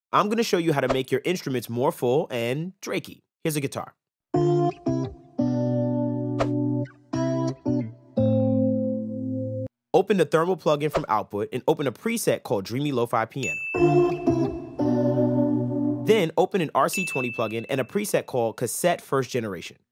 I'm going to show you how to make your instruments more full and Drakey. Here's a guitar. Open the thermal plugin from Output and open a preset called Dreamy Lo-Fi Piano. Then open an RC20 plugin and a preset called Cassette First Generation.